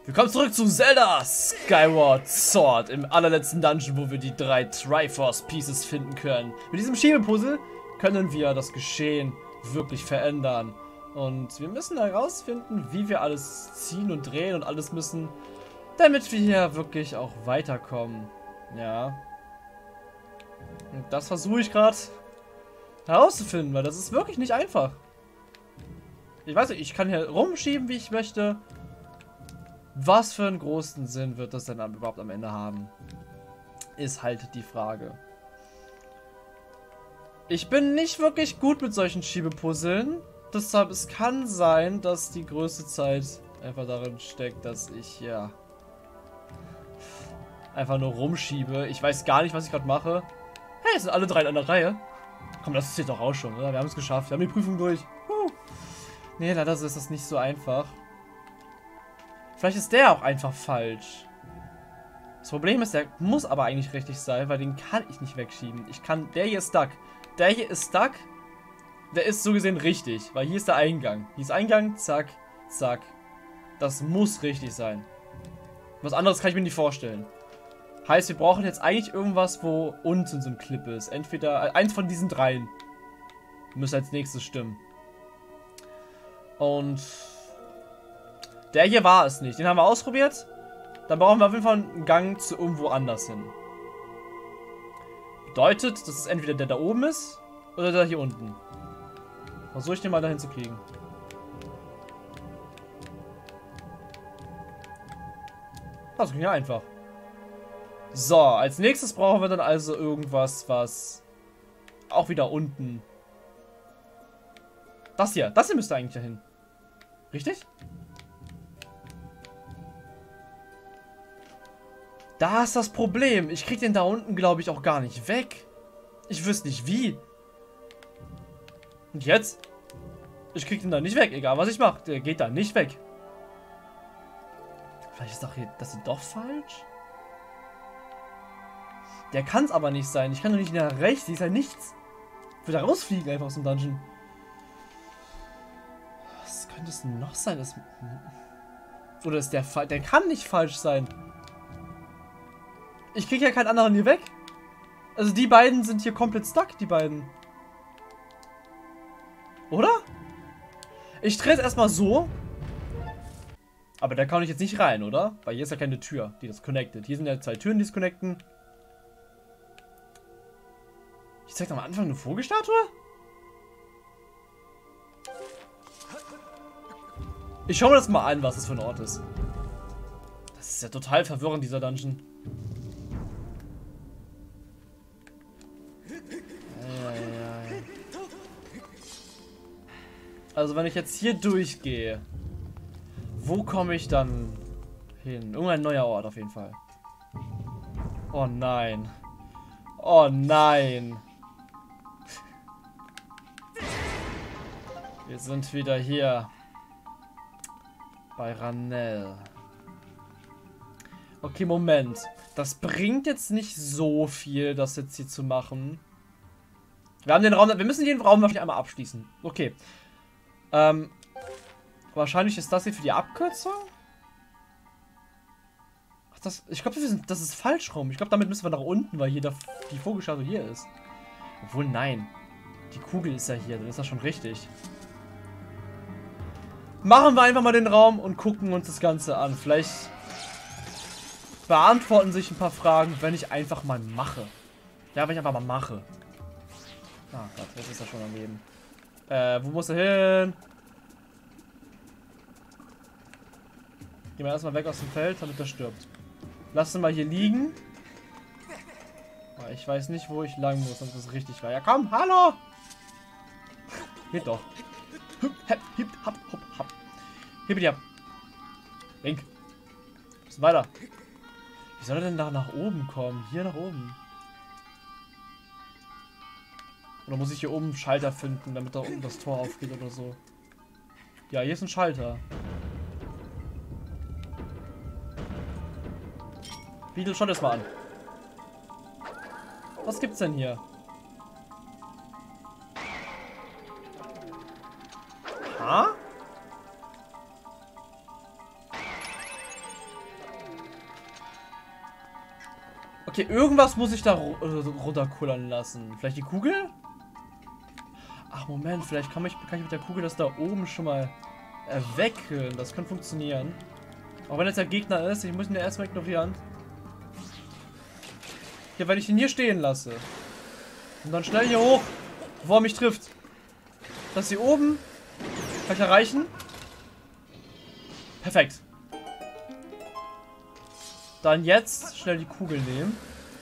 Willkommen zurück zu Zelda Skyward Sword im allerletzten Dungeon, wo wir die 3 Triforce Pieces finden können. Mit diesem Schiebepuzzle können wir das Geschehen wirklich verändern. Und wir müssen herausfinden, wie wir alles ziehen und drehen und alles müssen, damit wir hier wirklich auch weiterkommen. Ja. Und das versuche ich gerade herauszufinden, weil das ist wirklich nicht einfach. Ich weiß nicht, ich kann hier rumschieben, wie ich möchte. Was für einen großen Sinn wird das denn überhaupt am Ende haben? Ist halt die Frage. Ich bin nicht wirklich gut mit solchen Schiebepuzzeln. Deshalb, es kann sein, dass die größte Zeit einfach darin steckt, dass ich, ja, einfach nur rumschiebe. Ich weiß gar nicht, was ich gerade mache. Hey, es sind alle 3 in einer Reihe. Komm, das zählt doch auch schon, oder? Wir haben es geschafft. Wir haben die Prüfung durch. Nee, leider ist das nicht so einfach. Vielleicht ist der auch einfach falsch. Das Problem ist, der muss aber eigentlich richtig sein, weil den kann ich nicht wegschieben. Der hier ist stuck. Der hier ist stuck. Der ist so gesehen richtig, weil hier ist der Eingang. Hier ist Eingang, zack, zack. Das muss richtig sein. Was anderes kann ich mir nicht vorstellen. Heißt, wir brauchen jetzt eigentlich irgendwas, wo unten so ein Clip ist. Entweder eins von diesen 3 müsste als nächstes stimmen. Und der hier war es nicht. Den haben wir ausprobiert. Dann brauchen wir auf jeden Fall einen Gang zu irgendwo anders hin. Bedeutet, dass es entweder der da oben ist oder der hier unten. Versuche ich den mal dahin zu kriegen. Das ging ja einfach. So, als nächstes brauchen wir dann also irgendwas, was auch wieder unten. Das hier müsste eigentlich dahin. Richtig? Da ist das Problem. Ich krieg den da unten, glaube ich, auch gar nicht weg. Ich wüsste nicht wie. Und jetzt? Ich krieg den da nicht weg, egal was ich mache. Der geht da nicht weg. Vielleicht ist doch hier das hier doch falsch? Der kann es aber nicht sein. Ich kann doch nicht nach rechts. Hier ist ja nichts. Ich will da rausfliegen einfach aus dem Dungeon. Was könnte es denn noch sein? Oder ist der falsch? Der kann nicht falsch sein. Ich kriege ja keinen anderen hier weg. Also die beiden sind hier komplett stuck, die beiden. Oder? Ich drehe es erstmal so. Aber da kann ich jetzt nicht rein, oder? Weil hier ist ja keine Tür, die das connectet. Hier sind ja 2 Türen, die es connecten. Ich zeig am Anfang eine Vogelstatue? Ich schaue mir das mal an, was das für ein Ort ist. Das ist ja total verwirrend, dieser Dungeon. Also wenn ich jetzt hier durchgehe, wo komme ich dann hin? Irgendein neuer Ort auf jeden Fall. Oh nein. Oh nein. Wir sind wieder hier. Bei Ranel. Okay, Moment. Das bringt jetzt nicht so viel, das jetzt hier zu machen. Wir haben den Raum. Wir müssen den Raum wahrscheinlich einmal abschließen. Okay. Wahrscheinlich ist das hier für die Abkürzung. Ach, ich glaube, das ist falsch rum. Ich glaube, damit müssen wir nach unten, weil hier die Vogelstatue hier ist. Obwohl, nein. Die Kugel ist ja hier, dann ist das schon richtig. Machen wir einfach mal den Raum und gucken uns das Ganze an. Vielleicht beantworten sich ein paar Fragen, wenn ich einfach mal mache. Ja, wenn ich einfach mal mache. Ah Gott, jetzt ist er schon am Leben. Wo muss er hin? Gehen wir erstmal weg aus dem Feld, damit er stirbt. Lass ihn mal hier liegen. Ich weiß nicht, wo ich lang muss, damit das richtig war. Ja, komm, hallo! Geht doch. Hip, hop, hop, hop. Hippity ab. Link. Bisschen weiter. Wie soll er denn da nach oben kommen? Hier nach oben. Oder muss ich hier oben einen Schalter finden, damit da unten das Tor aufgeht oder so? Ja, hier ist ein Schalter. Beetle, schau das mal an. Was gibt's denn hier? Ha? Okay, irgendwas muss ich da runterkullern lassen. Vielleicht die Kugel? Ach, Moment, vielleicht kann ich mit der Kugel das da oben schon mal erwecken. Das könnte funktionieren. Auch wenn es der Gegner ist, ich muss ihn ja erstmal ignorieren. Ja, weil ich ihn hier stehen lasse. Und dann schnell hier hoch, bevor er mich trifft. Das hier oben. Kann ich erreichen? Perfekt. Dann jetzt schnell die Kugel nehmen.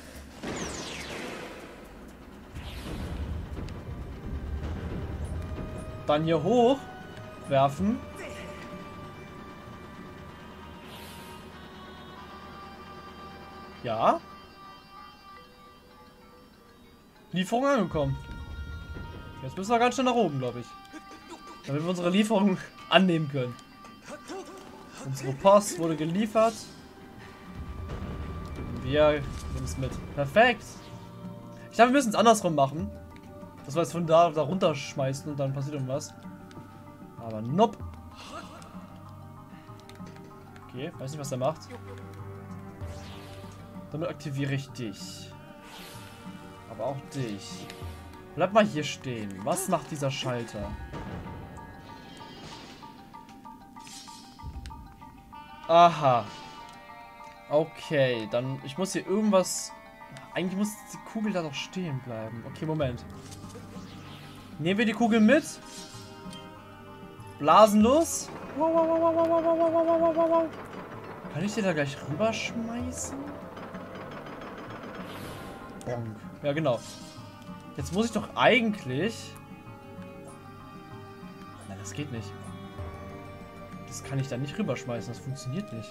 Dann hier hoch werfen. Ja. Lieferung angekommen. Jetzt müssen wir ganz schnell nach oben, glaube ich. Damit wir unsere Lieferung annehmen können. Unsere Post wurde geliefert. Wir nehmen es mit. Perfekt. Ich glaube, wir müssen es andersrum machen. Dass wir es von da runterschmeißen und dann passiert irgendwas. Aber nope. Okay, weiß nicht, was er macht. Damit aktiviere ich dich. Aber auch dich. Bleib mal hier stehen. Was macht dieser Schalter? Aha. Okay, dann ich muss hier irgendwas... Eigentlich muss die Kugel da doch stehen bleiben. Okay, Moment. Nehmen wir die Kugel mit. Blasen los. Kann ich den da gleich rüberschmeißen? Bonk. Ja, genau. Jetzt muss ich doch eigentlich... Nein, das geht nicht. Das kann ich da nicht rüberschmeißen. Das funktioniert nicht.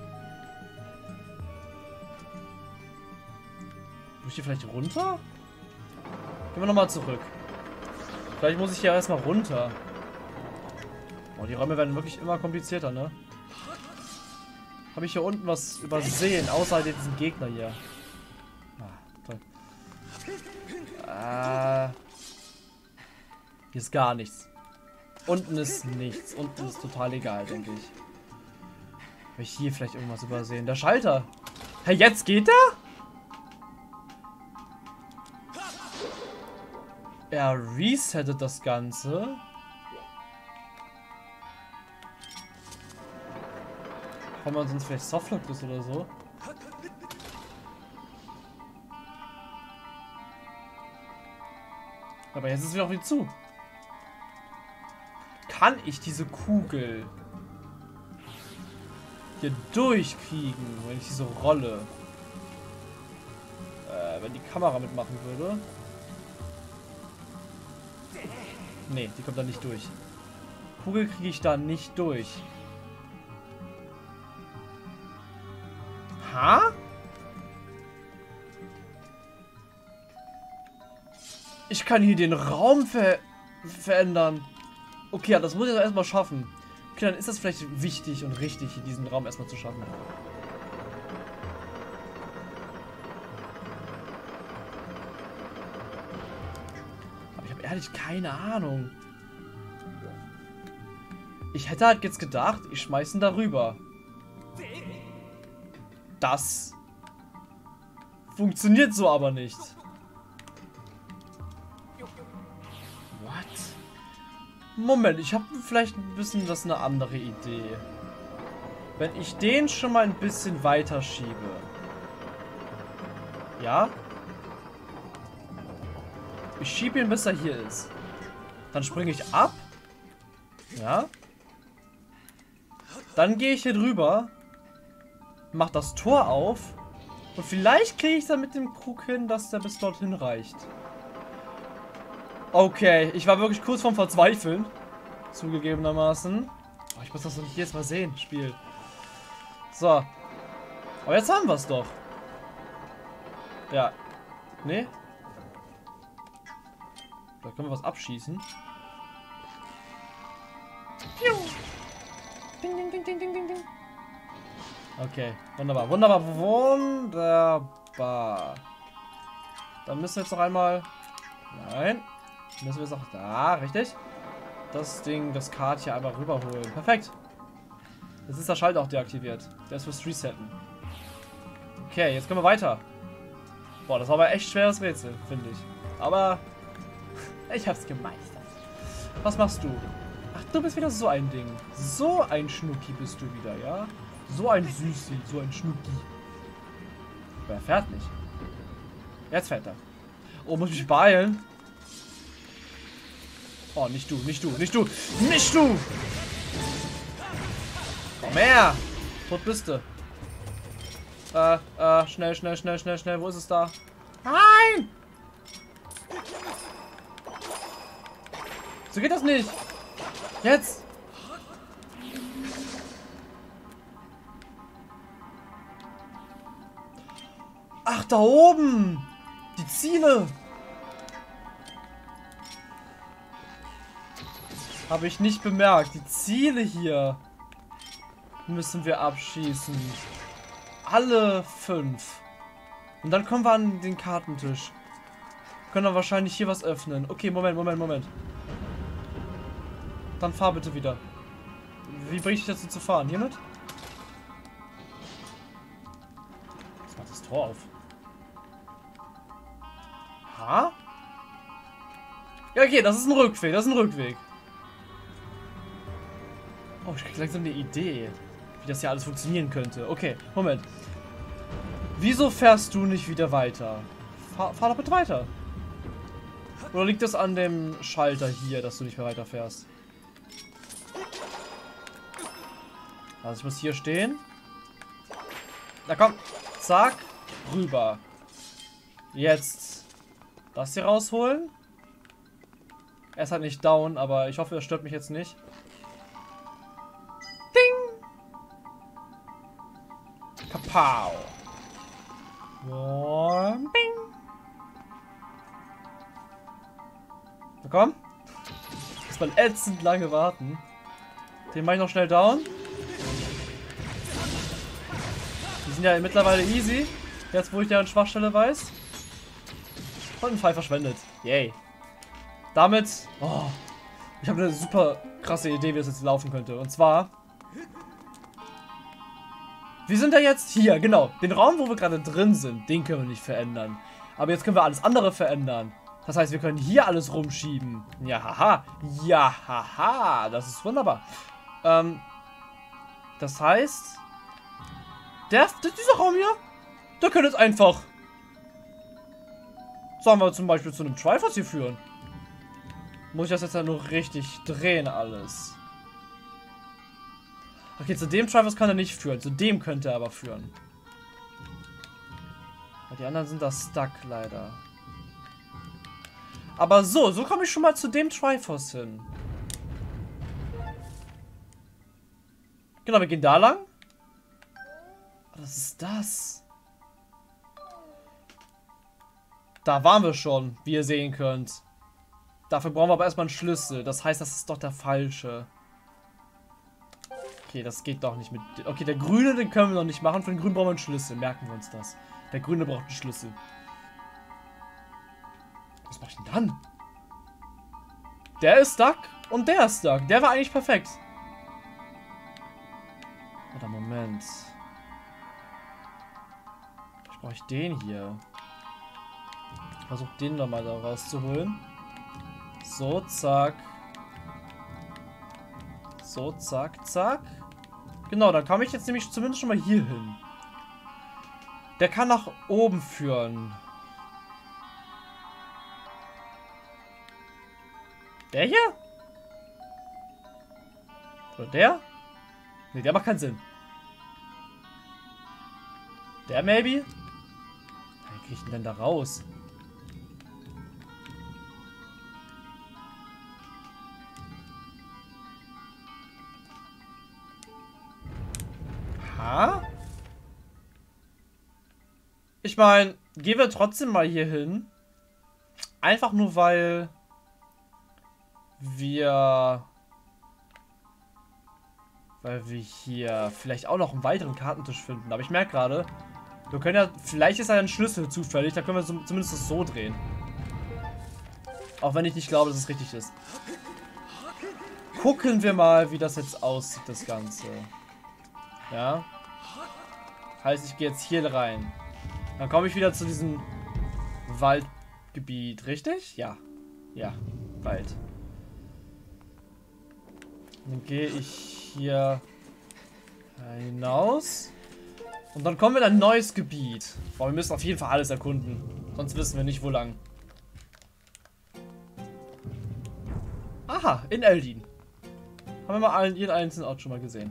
Muss ich hier vielleicht runter? Gehen wir nochmal zurück. Vielleicht muss ich hier erstmal runter. Oh, die Räume werden wirklich immer komplizierter, ne? Habe ich hier unten was übersehen, außer diesen Gegner hier? Ah, toll. Hier ist gar nichts. Unten ist nichts. Unten ist total egal, denke ich. Habe ich hier vielleicht irgendwas übersehen? Der Schalter. Hey, jetzt geht er? Er resettet das Ganze. Kann man sonst vielleicht Softlock ist oder so? Aber jetzt ist es wieder auf zu. Kann ich diese Kugel hier durchkriegen, wenn ich diese Rolle, wenn die Kamera mitmachen würde? Nee, die kommt da nicht durch. Kugel kriege ich da nicht durch. Ha? Ich kann hier den Raum verändern. Okay, ja, das muss ich jetzt erstmal schaffen. Okay, dann ist das vielleicht wichtig und richtig, hier diesen Raum erstmal zu schaffen. Aber ich habe ehrlich keine Ahnung. Ich hätte halt jetzt gedacht, ich schmeiß ihn darüber. Das funktioniert so aber nicht. What? Moment, ich habe vielleicht ein bisschen eine andere Idee. Wenn ich den schon mal ein bisschen weiter schiebe. Ja? Ich schiebe ihn, bis er hier ist. Dann springe ich ab. Ja? Dann gehe ich hier drüber. Mach das Tor auf. Und vielleicht kriege ich es dann mit dem Krug hin, dass der bis dorthin reicht. Okay, ich war wirklich kurz vorm Verzweifeln. Zugegebenermaßen. Oh, ich muss das doch nicht jedes Mal sehen, Spiel. So. Aber jetzt haben wir es doch. Ja. Nee? Da können wir was abschießen. Piu. Ding, ding, ding, ding, ding, ding, ding. Okay, wunderbar, wunderbar, wunderbar. Dann müssen wir jetzt noch einmal... Nein. Müssen wir jetzt auch... Da, richtig. Das Ding, das Kart hier einmal rüberholen. Perfekt. Jetzt ist der Schalter auch deaktiviert. Der ist fürs Resetten. Okay, jetzt können wir weiter. Boah, das war aber echt schweres Rätsel, finde ich. Aber ich hab's gemeistert. Was machst du? Ach, du bist wieder so ein Ding. So ein Schnucki bist du wieder, ja? So ein Süßi, so ein Schnucki. Aber er fährt nicht. Jetzt fährt er. Oh, muss ich mich beeilen? Oh, nicht du, nicht du, nicht du, nicht du! Komm her! Tot bist du. Schnell, schnell, schnell, schnell, schnell. Wo ist es da? Nein! So geht das nicht. Jetzt! Ach, da oben! Die Ziele! Habe ich nicht bemerkt. Die Ziele hier müssen wir abschießen. Alle 5. Und dann kommen wir an den Kartentisch. Können wir wahrscheinlich hier was öffnen. Okay, Moment. Dann fahr bitte wieder. Wie bringe ich dich dazu zu fahren? Hiermit? Was macht das Tor auf? Ha? Ja, okay, das ist ein Rückweg. Oh, ich krieg langsam eine Idee, wie das hier alles funktionieren könnte. Okay, Moment. Wieso fährst du nicht wieder weiter? Fahr doch bitte weiter. Oder liegt das an dem Schalter hier, dass du nicht mehr weiterfährst? Also ich muss hier stehen. Na komm. Zack. Rüber. Jetzt das hier rausholen. Er ist halt nicht down, aber ich hoffe, er stört mich jetzt nicht. Ding. Kapau. Und bing. Na komm. Muss man ätzend lange warten. Den mache ich noch schnell down. Die sind ja mittlerweile easy. Jetzt, wo ich deren Schwachstelle weiß. Und ein Pfeil verschwendet. Yay. Damit... Oh, ich habe eine super krasse Idee, wie das jetzt laufen könnte. Und zwar... Wir sind ja jetzt hier, genau. Den Raum, wo wir gerade drin sind, den können wir nicht verändern. Aber jetzt können wir alles andere verändern. Das heißt, wir können hier alles rumschieben. Ja, haha. Ja, haha. Das ist wunderbar. Das heißt... Dieser Raum hier, der könnte jetzt einfach... Sagen wir zum Beispiel zu einem Triforce hier führen. Muss ich das jetzt ja nur richtig drehen alles. Okay, zu dem Triforce kann er nicht führen. Zu dem könnte er aber führen. Die anderen sind da stuck leider. Aber so komme ich schon mal zu dem Triforce hin. Genau, wir gehen da lang. Was ist das? Da waren wir schon, wie ihr sehen könnt. Dafür brauchen wir aber erstmal einen Schlüssel. Das heißt, das ist doch der falsche. Okay, das geht doch nicht mit... Okay, der grüne, den können wir noch nicht machen. Für den grünen brauchen wir einen Schlüssel. Merken wir uns das. Der grüne braucht einen Schlüssel. Was mache ich denn dann? Der ist stuck und der ist stuck. Der war eigentlich perfekt. Oder Moment. Ich brauche den hier. Ich versuche den nochmal da rauszuholen. So, zack. So, zack, zack. Genau, dann komme ich jetzt nämlich zumindest schon mal hier hin. Der kann nach oben führen. Der hier? Oder der? Ne, der macht keinen Sinn. Der maybe? Wie kriege ich den denn da raus? Ha? Ich meine, gehen wir trotzdem mal hier hin. Einfach nur, weil wir hier vielleicht auch noch einen weiteren Kartentisch finden. Aber ich merke gerade, wir können ja, vielleicht ist ja ein Schlüssel zufällig, da können wir zumindest das so drehen. Auch wenn ich nicht glaube, dass es richtig ist. Gucken wir mal, wie das jetzt aussieht, das Ganze. Ja. Heißt, ich gehe jetzt hier rein. Dann komme ich wieder zu diesem Waldgebiet, richtig? Ja. Ja, Wald. Dann gehe ich hier hinaus. Und dann kommen wir in ein neues Gebiet. Boah, wir müssen auf jeden Fall alles erkunden. Sonst wissen wir nicht, wo lang. Aha, in Eldin. Haben wir mal jeden einzelnen Ort schon mal gesehen.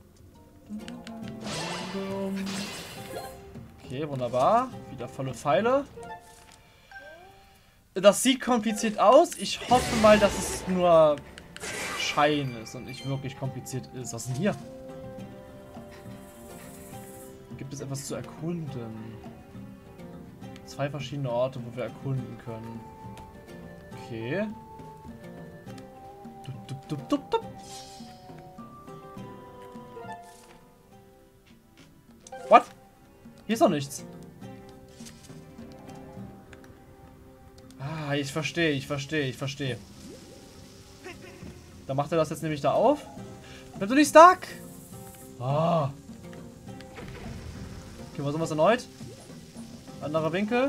Okay, wunderbar. Wieder volle Pfeile. Das sieht kompliziert aus. Ich hoffe mal, dass es nur Schein ist und nicht wirklich kompliziert ist. Was ist denn hier? Gibt es etwas zu erkunden? 2 verschiedene Orte, wo wir erkunden können. Okay. Dup, dup, dup, dup. What? Hier ist doch nichts. Ah, ich verstehe. Da macht er das jetzt nämlich da auf. Bleib du nicht stuck! Ah. Okay, versuchen wir es erneut. Anderer Winkel.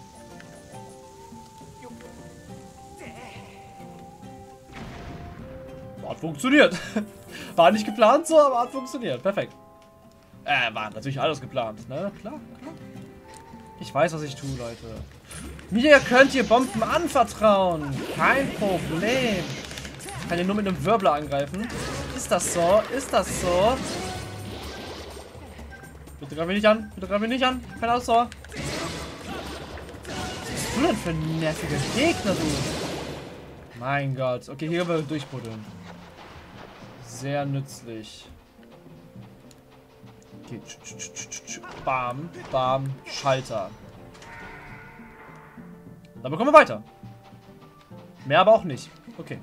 Hat funktioniert. War nicht geplant so, aber hat funktioniert. Perfekt. War natürlich alles geplant, ne? Klar. Ich weiß, was ich tue, Leute. Mir könnt ihr Bomben anvertrauen. Kein Problem. Ich kann ihr nur mit einem Wirbler angreifen. Ist das so? Bitte greif mich nicht an. Kein Ausdauer. Was bist du denn für ein nerviger Gegner, du? Mein Gott. Okay, hier können wir durchbuddeln. Sehr nützlich. Okay. Bam, bam, Schalter. Dann bekommen wir weiter. Mehr aber auch nicht. Okay.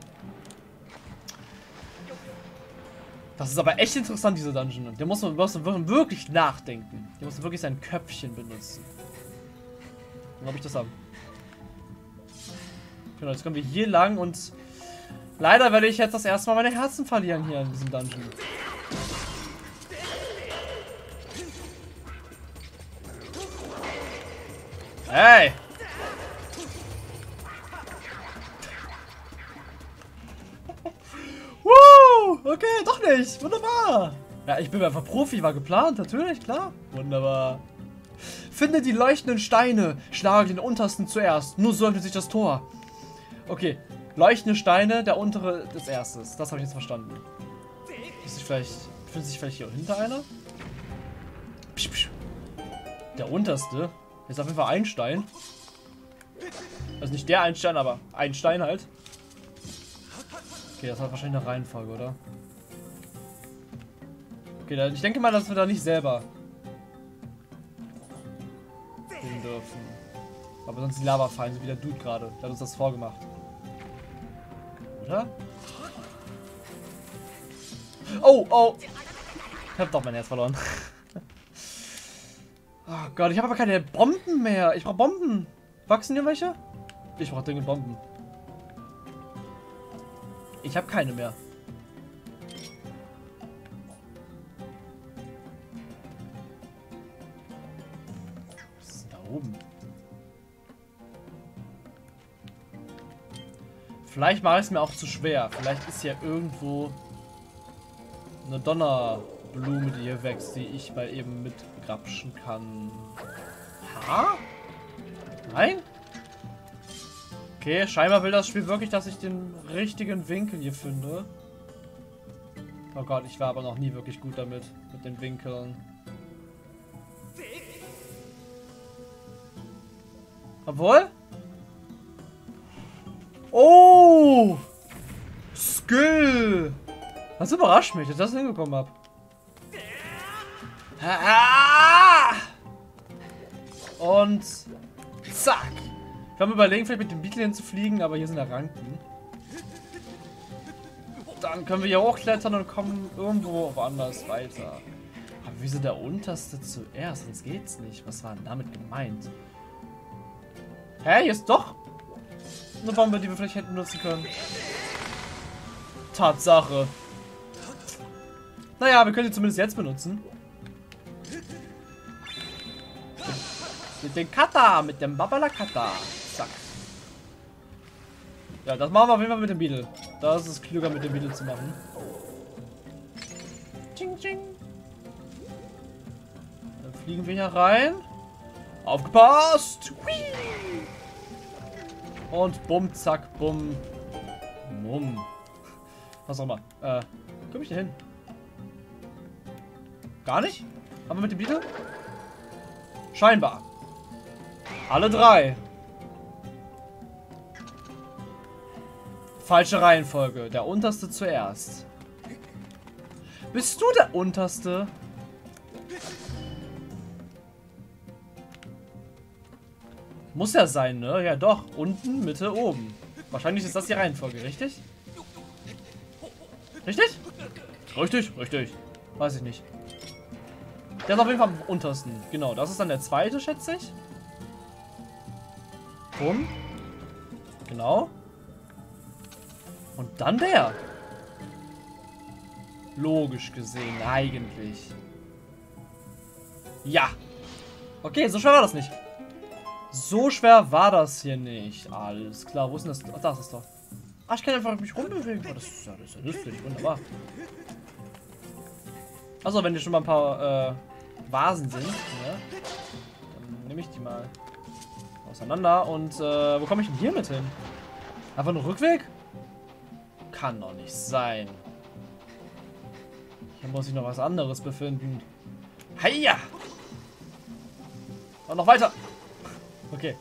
Das ist aber echt interessant, diese Dungeon. Der muss man wirklich nachdenken. Der muss wirklich sein Köpfchen benutzen. Dann habe ich das haben. Genau, jetzt kommen wir hier lang und leider werde ich jetzt das erste Mal meine Herzen verlieren hier in diesem Dungeon. Hey! Okay, doch nicht. Wunderbar. Ja, ich bin einfach Profi, war geplant, natürlich, klar. Wunderbar. Finde die leuchtenden Steine. Schlage den untersten zuerst. Nur so öffnet sich das Tor. Okay, leuchtende Steine, der untere des erstes. Das habe ich jetzt verstanden. Befindet sich vielleicht hier hinter einer? Psch, psch. Der unterste. Ist auf jeden Fall ein Stein. Also nicht der ein Stein, aber ein Stein halt. Okay, das hat wahrscheinlich eine Reihenfolge, oder? Okay, ich denke mal, dass wir da nicht selber gehen dürfen. Aber sonst die Lava fallen, so wie der Dude gerade. Der hat uns das vorgemacht. Oder? Oh, oh! Ich hab doch mein Herz verloren. Oh Gott, ich habe aber keine Bomben mehr. Ich brauche Bomben. Wachsen hier welche? Ich brauche dringend Bomben. Ich habe keine mehr. Was ist denn da oben? Vielleicht mache ich es mir auch zu schwer. Vielleicht ist hier irgendwo eine Donnerblume, die hier wächst, die ich mal eben mitgrapschen kann. Ha? Nein? Okay, scheinbar will das Spiel wirklich, dass ich den richtigen Winkel hier finde. Oh Gott, ich war aber noch nie wirklich gut damit, mit den Winkeln. Obwohl? Oh! Skill! Das überrascht mich, dass ich das hingekommen habe. Und zack! Ich kann mir überlegen, vielleicht mit dem Beetle hinzufliegen, aber hier sind ja Ranken. Dann können wir hier hochklettern und kommen irgendwo woanders weiter. Aber wieso der unterste zuerst? Sonst geht's nicht. Was war denn damit gemeint? Hä? Hier ist doch eine Bombe, die wir vielleicht hätten nutzen können. Tatsache. Naja, wir können sie zumindest jetzt benutzen. Mit dem Kata, mit dem Babalakata. Zack. Ja, das machen wir auf jeden Fall mit dem Beetle. Das ist klüger, mit dem Beetle zu machen. Ching, ching. Dann fliegen wir hier rein. Aufgepasst! Whee! Und bumm, zack, bumm. Mumm. Was auch immer. Komm ich da hin? Gar nicht? Aber mit dem Beetle? Scheinbar. Alle drei. Falsche Reihenfolge. Der Unterste zuerst. Bist du der Unterste? Muss ja sein, ne? Ja doch. Unten, Mitte, oben. Wahrscheinlich ist das die Reihenfolge, richtig? Richtig? Richtig, richtig. Weiß ich nicht. Der ist auf jeden Fall am untersten. Genau, das ist dann der zweite, schätze ich. Bumm. Genau. Und dann der. Logisch gesehen, eigentlich. Ja. Okay, so schwer war das nicht. So schwer war das hier nicht. Alles klar, wo ist denn das? Ach, das ist doch. Ach, ich kann einfach mich rumbewegen. Oh, das ist ja nützlich, wunderbar. Achso, wenn hier schon mal ein paar Vasen sind, ne? Dann nehme ich die mal auseinander. Und wo komme ich denn hier mit hin? Einfach nur Rückweg? Kann doch nicht sein. Hier muss sich noch was anderes befinden. Heia! Und noch weiter. Okay.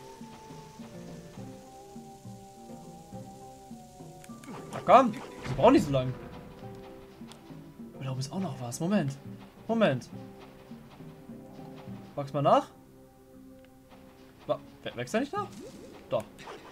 Na komm, wir brauchen nicht so lange. Da oben ist auch noch was. Moment. Moment. Wachs mal nach. Wächst er nicht nach? Doch.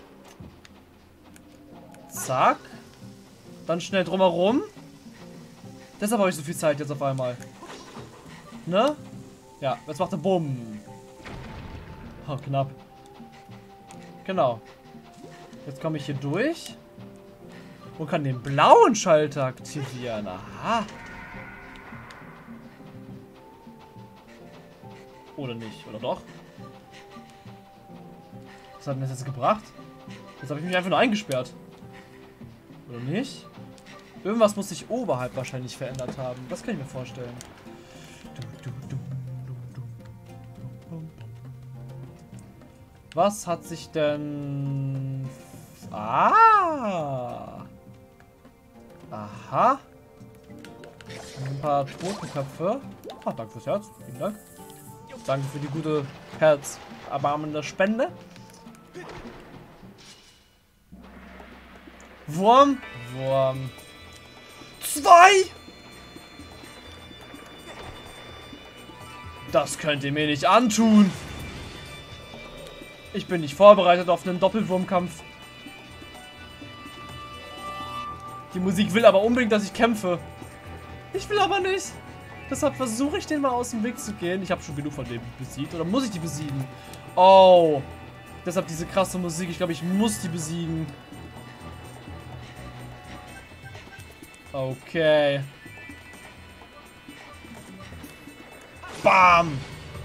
Zack. Dann schnell drumherum. Deshalb habe ich so viel Zeit jetzt auf einmal. Ne? Ja, jetzt macht er Bumm. Oh, knapp. Genau. Jetzt komme ich hier durch. Und kann den blauen Schalter aktivieren. Aha. Oder nicht? Oder doch? Was hat denn das jetzt gebracht? Jetzt habe ich mich einfach nur eingesperrt. Oder nicht? Irgendwas muss sich oberhalb wahrscheinlich verändert haben. Das kann ich mir vorstellen. Was hat sich denn... Ah! Aha! Ein paar Totenköpfe. Ah, danke fürs Herz. Vielen Dank. Danke für die gute herzerbarmende Spende. Wurm. Wurm. 2! Das könnt ihr mir nicht antun. Ich bin nicht vorbereitet auf einen Doppelwurmkampf. Die Musik will aber unbedingt, dass ich kämpfe. Ich will aber nicht. Deshalb versuche ich, den mal aus dem Weg zu gehen. Ich habe schon genug von dem besiegt. Oder muss ich die besiegen? Oh. Deshalb diese krasse Musik. Ich glaube, ich muss die besiegen. Okay. Bam.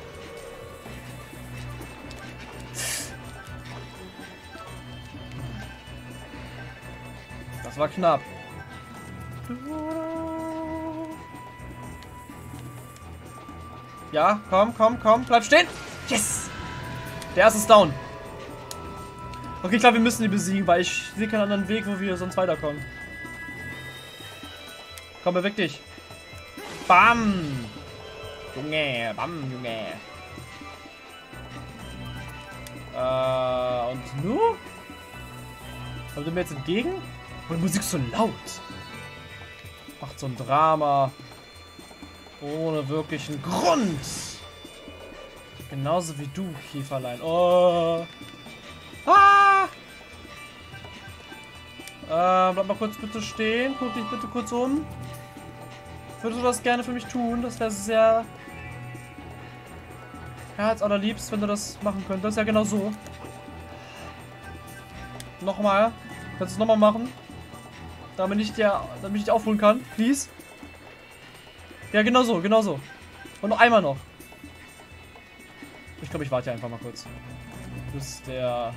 Das war knapp. Ja, komm, komm, komm. Bleib stehen. Yes. Der erste ist down. Okay, ich glaube, wir müssen die besiegen, weil ich sehe keinen anderen Weg, wo wir sonst weiterkommen. Komm, beweg dich. Bam. Junge, bam, Junge. Und nu? Kommt ihr mir jetzt entgegen? Oh, die Musik ist so laut. Macht so ein Drama. Ohne wirklichen Grund. Genauso wie du, Käferlein. Oh. Ah. Bleib mal kurz bitte stehen. Guck dich bitte kurz um. Würdest du das gerne für mich tun? Das wäre sehr herzallerliebst, wenn du das machen könntest. Ja, genau so. Nochmal. Kannst du es nochmal machen? Damit ich dich aufholen kann. Please. Ja, genau so, genau so. Und noch einmal noch. Ich glaube, ich warte einfach mal kurz. Bis der...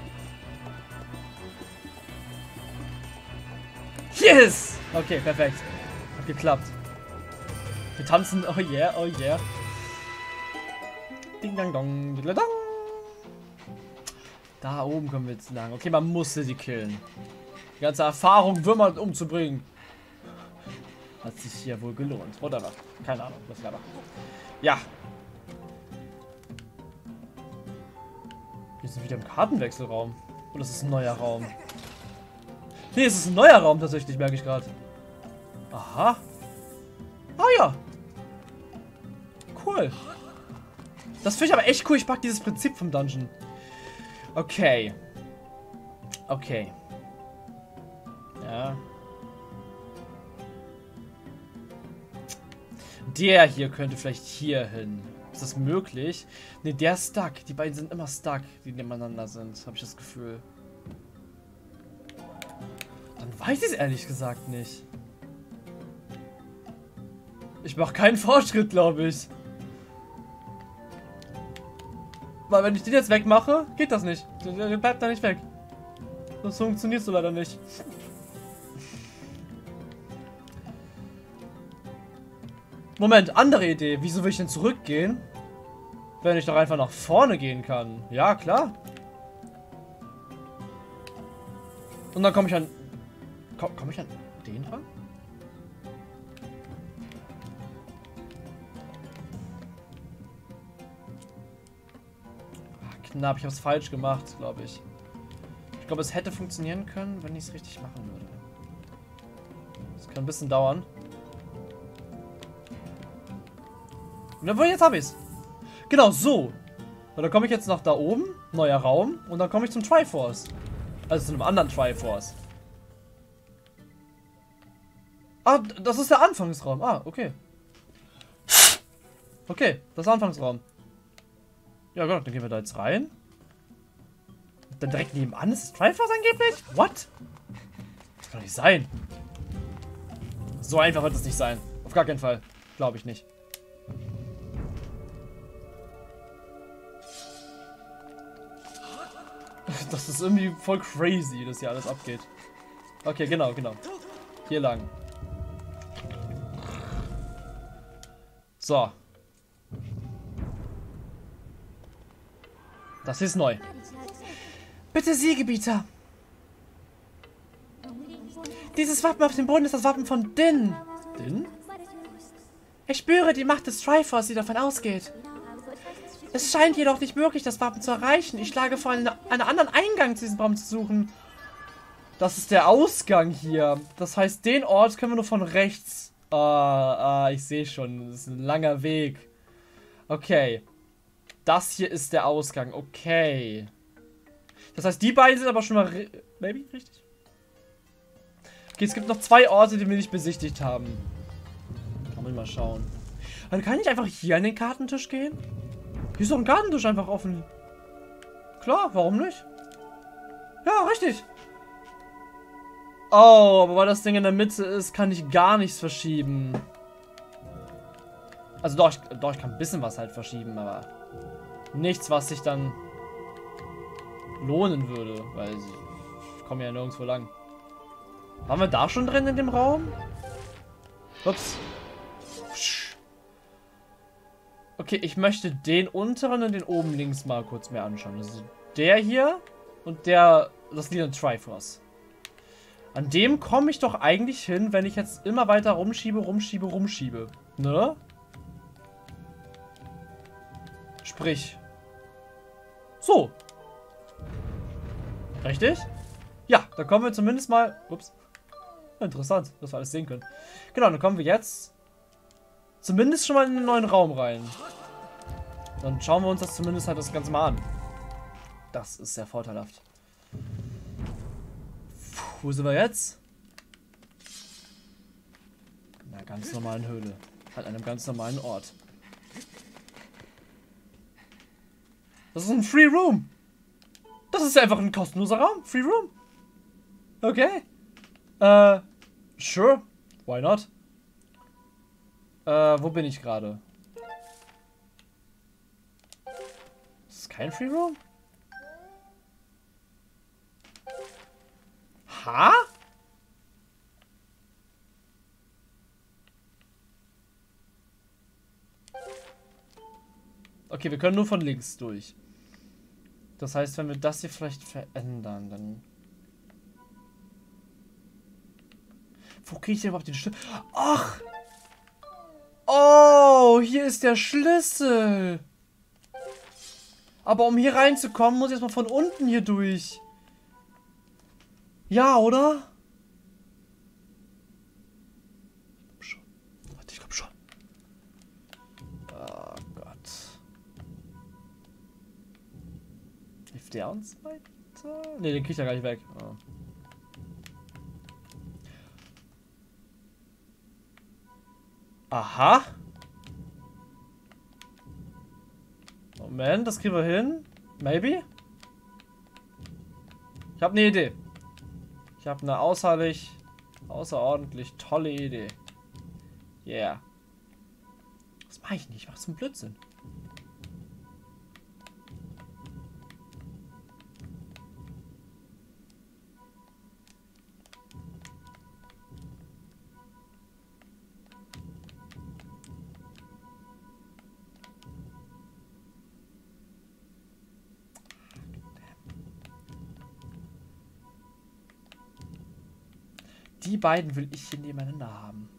Yes! Okay, perfekt. Hat geklappt. Wir tanzen. Oh yeah, oh yeah. Ding dang dong, ding dong. Da oben kommen wir jetzt lang. Okay, man musste sie killen. Die ganze Erfahrung, Würmer umzubringen. Hat sich hier wohl gelohnt. Oder was? Keine Ahnung, was war da? Ja. Wir sind wieder im Kartenwechselraum. Oder ist es ein neuer Raum? Nee, es ist ein neuer Raum tatsächlich, merke ich gerade. Aha. Ah ja. Cool. Das finde ich aber echt cool. Ich mag dieses Prinzip vom Dungeon. Okay. Okay. Ja. Der hier könnte vielleicht hier hin. Ist das möglich? Ne, der ist stuck. Die beiden sind immer stuck, die nebeneinander sind. Habe ich das Gefühl. Dann weiß ich es ehrlich gesagt nicht. Ich mache keinen Fortschritt, glaube ich. Weil wenn ich den jetzt wegmache, geht das nicht. Der bleibt da nicht weg. Das funktioniert so leider nicht. Moment, andere Idee. Wieso will ich denn zurückgehen? Wenn ich doch einfach nach vorne gehen kann. Ja, klar. Und dann komme ich an... Komme ich an den ran? Knapp, ich habe es falsch gemacht, glaube ich. Ich glaube, es hätte funktionieren können, wenn ich es richtig machen würde. Das kann ein bisschen dauern. Jawohl, jetzt habe ich es. Genau, so. Und dann komme ich jetzt nach da oben, neuer Raum, und dann komme ich zum Triforce. Also zu einem anderen Triforce. Ah, das ist der Anfangsraum. Ah, okay. Okay, das ist der Anfangsraum. Ja gut, dann gehen wir da jetzt rein. Dann direkt nebenan ist das Triforce angeblich? What? Das kann doch nicht sein. So einfach wird es nicht sein. Auf gar keinen Fall. Glaube ich nicht. Das ist irgendwie voll crazy, dass hier alles abgeht. Okay, genau, genau. Hier lang. So. Das ist neu. Bitte Siegebieter. Dieses Wappen auf dem Boden ist das Wappen von Din. Din? Ich spüre die Macht des Triforce, die davon ausgeht. Es scheint jedoch nicht möglich, das Wappen zu erreichen. Ich schlage vor, einen anderen Eingang zu diesem Raum zu suchen. Das ist der Ausgang hier. Das heißt, den Ort können wir nur von rechts. Ich sehe schon. Das ist ein langer Weg. Okay. Das hier ist der Ausgang. Okay. Das heißt, die beiden sind aber schon mal... Maybe? Richtig? Okay, es gibt noch 2 Orte, die wir nicht besichtigt haben. Kann man mal schauen. Dann kann ich einfach hier an den Kartentisch gehen? Hier ist doch ein Kartentisch einfach offen. Klar, warum nicht? Ja, richtig. Oh, aber weil das Ding in der Mitte ist, kann ich gar nichts verschieben. Also doch, ich kann ein bisschen was halt verschieben, aber nichts, was sich dann lohnen würde, weil ich komme ja nirgendwo lang. Waren wir da schon drin in dem Raum? Ups. Okay, ich möchte den unteren und den oben links mal kurz mehr anschauen. Also der hier und der, das Lied Triforce. An dem komme ich doch eigentlich hin, wenn ich jetzt immer weiter rumschiebe. Ne? Sprich. So. Richtig? Ja, da kommen wir zumindest mal... Ups. Interessant, dass wir alles sehen können. Genau, dann kommen wir jetzt zumindest schon mal in den neuen Raum rein. Dann schauen wir uns das zumindest halt das Ganze mal an. Das ist sehr vorteilhaft. Wo sind wir jetzt? In einer ganz normalen Höhle. An einem ganz normalen Ort. Das ist ein Free Room. Das ist einfach ein kostenloser Raum. Free Room. Okay. Sure. Why not? Wo bin ich gerade? kein Free Roam? Ha? Okay, wir können nur von links durch. Das heißt, wenn wir das hier vielleicht verändern, dann... Wo kriege ich denn überhaupt den Schlüssel? Ach! Oh, hier ist der Schlüssel. Aber um hier reinzukommen, muss ich erstmal von unten hier durch. Ja, oder? Ich glaube schon. Oh Gott. Hilft der uns weiter? Ne, den krieg ich ja gar nicht weg. Oh. Aha. Moment, das kriegen wir hin. Maybe? Ich habe eine Idee. Ich habe eine außerordentlich tolle Idee. Yeah. Was mache ich nicht? Ich mache zum Blödsinn. Die beiden will ich hier nebeneinander haben.